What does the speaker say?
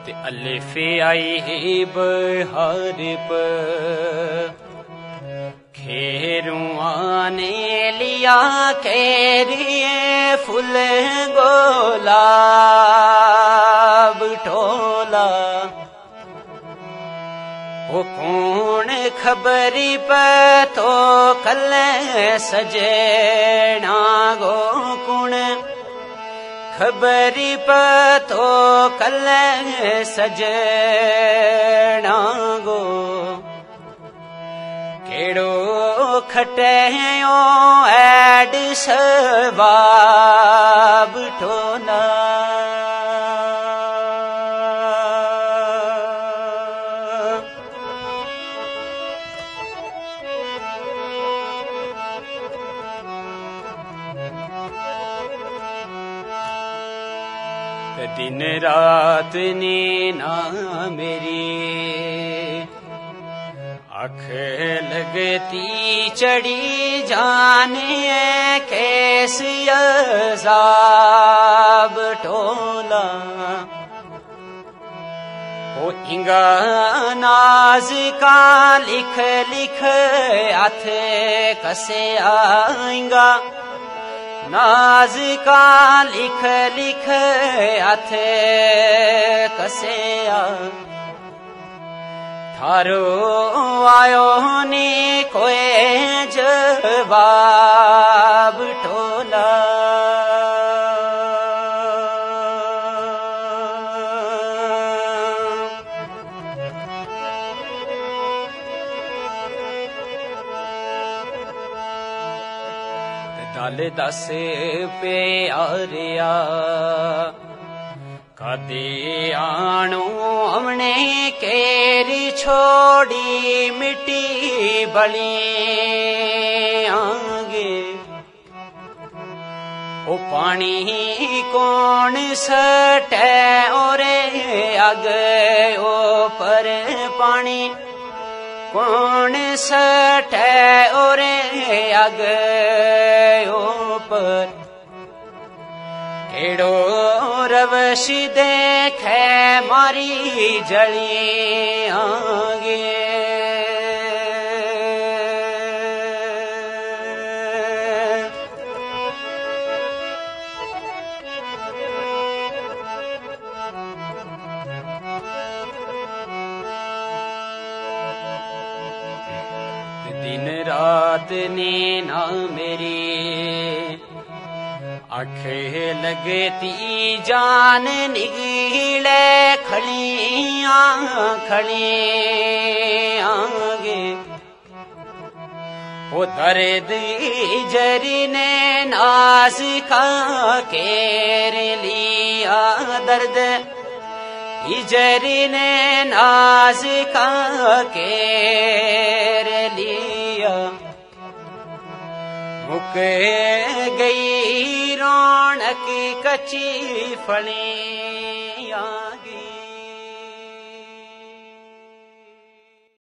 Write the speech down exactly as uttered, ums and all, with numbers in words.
अलिफ आई बहार पर खेरुआ ने लिया केरिए फूल गुलाब टोला। वो कौन खबरी पे तो कल सजना गो कौन खबरी पे तो कल सजना गो। केड़ो खटे ओ ऐड सवाब टोला। दिन रात ने ना मेरी आँख लगती चढ़ी जाने कैसी अज़ाब टोला। ओ इंगा नाज का लिख लिख हाथ कसे आएंगा नाज का लिख लिख हाथ कसे आ। थारो आयो नी कोई जवाब टोला। दल दस प्यारिया कदे आणो हमने केरी छोड़ी मिट्टी बली आगे। ओ पानी कौन सटे और आगे ओ पर पानी कौन सटे और आगे पर। केड़ो रवश देखे मारी जली आगे। दिन रात ने ना मेरी आँख लगती जान निगले खड़ियाँ खड़ियांगे। वो दर्द जरी ने नाज का केर लिया दर्द इजरी ने नाज का केर लिया। मुक गई रौनक कच्ची फलियाँ।